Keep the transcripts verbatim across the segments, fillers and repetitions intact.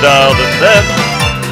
dialed and then.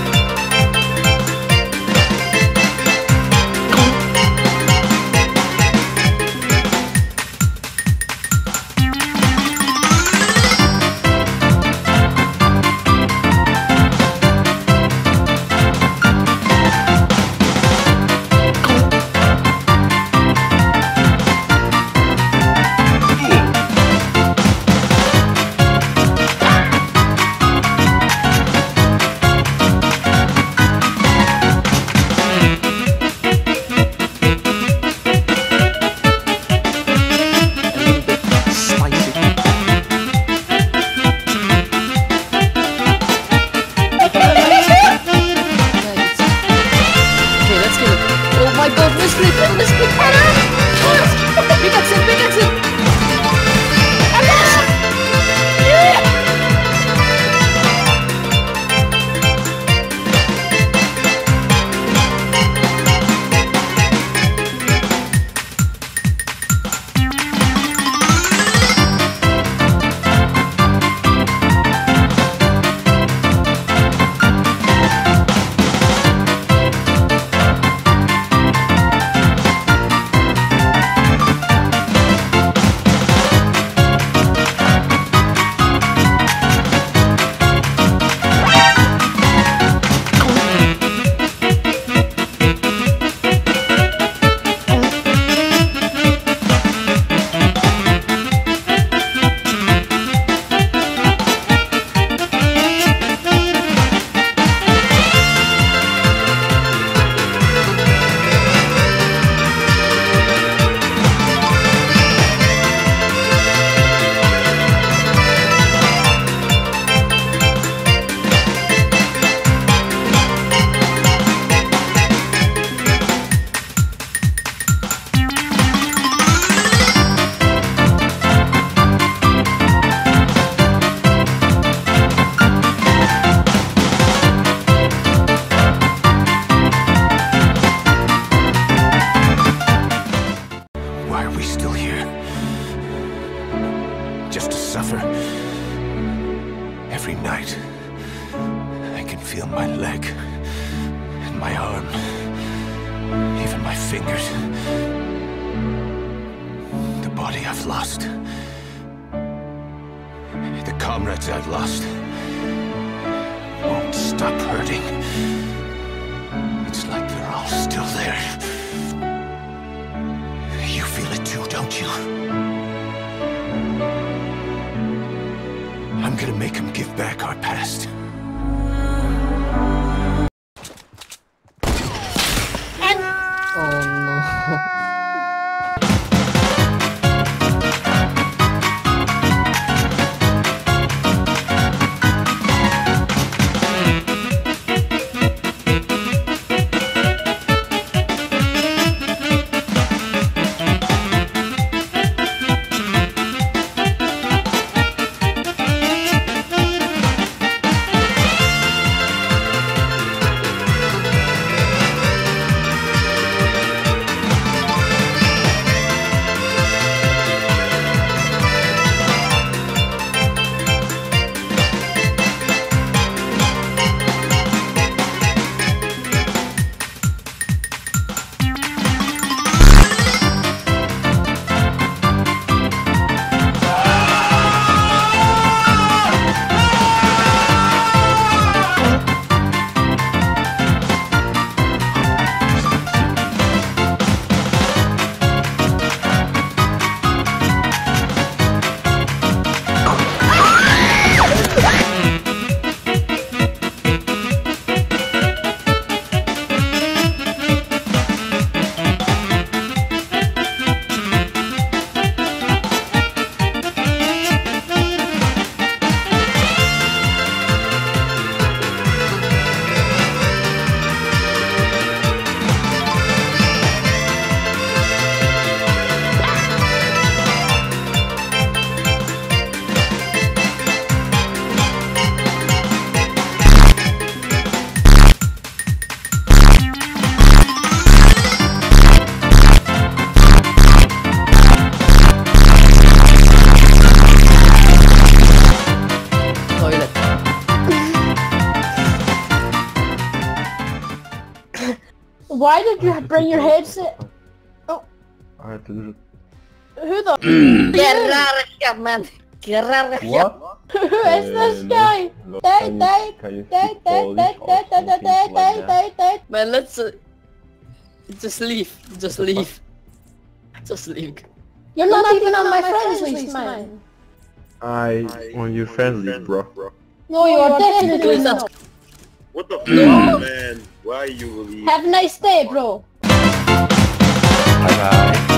Every night, I can feel my leg, and my arm, even my fingers. The body I've lost, the comrades I've lost, won't stop hurting. It's like they're all still there. You feel it too, don't you? I'm gonna make him give back our past. Oh no. why did you bring your headset? Oh. I had to do it. Who the? Get rare shit, man. Get rare shit. What? Who is this guy? Date, date, date, date, date, date, date, date, date, date, date. Man, let's uh, just leave. Just leave. Just leave. You're not even on my friends list, man. I on your friends list, bro. No, you are definitely Please not. What the fuck, man? Why you leave? Have a nice day, bro. Bye bye.